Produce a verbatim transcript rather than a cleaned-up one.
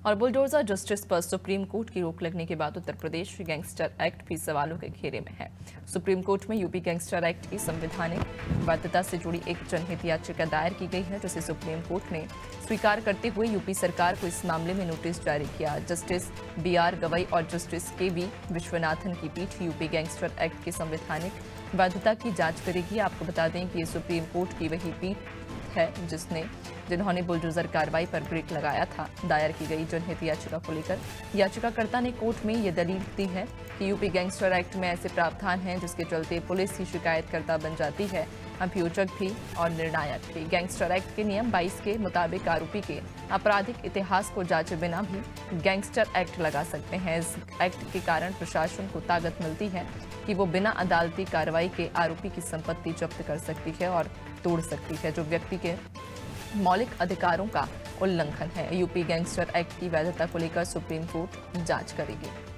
और bulldozer justice पर supreme court की रोक लगने के बाद उत्तर प्रदेश गैंगस्टर एक्ट भी सवालों के घेरे में है। सुप्रीम कोर्ट में यूपी गैंगस्टर एक्ट की संवैधानिक वैधता से जुड़ी एक जनहित याचिका दायर की गई है, जिसे सुप्रीम कोर्ट ने स्वीकार करते हुए यूपी सरकार को इस मामले में नोटिस जारी किया। जस्टिस बी आर गवई और जस्टिस के वी विश्वनाथन की पीठ यूपी गैंगस्टर एक्ट की संवैधानिक वैधता की जांच करेगी। आपको बता दें कि ये सुप्रीम कोर्ट की वही पीठ है जिसने जिन्होंने बुलडोजर कार्रवाई पर ब्रेक लगाया था। दायर की गई जनहित याचिका को लेकर याचिकाकर्ता ने कोर्ट में ये दलील दी है कि यूपी गैंगस्टर एक्ट में ऐसे प्रावधान हैं जिसके चलते पुलिस ही शिकायतकर्ता बन जाती है, अभियोजक भी और निर्णायक भी। गैंगस्टर एक्ट के नियम बाईस के मुताबिक आरोपी के आपराधिक इतिहास को जांचे बिना भी गैंगस्टर एक्ट लगा सकते हैं। इस एक्ट के कारण प्रशासन को ताकत मिलती है कि वो बिना अदालती कार्रवाई के आरोपी की संपत्ति जब्त कर सकती है और तोड़ सकती है, जो व्यक्ति के मौलिक अधिकारों का उल्लंघन है। यूपी गैंगस्टर एक्ट की वैधता को लेकर सुप्रीम कोर्ट जांच करेगी।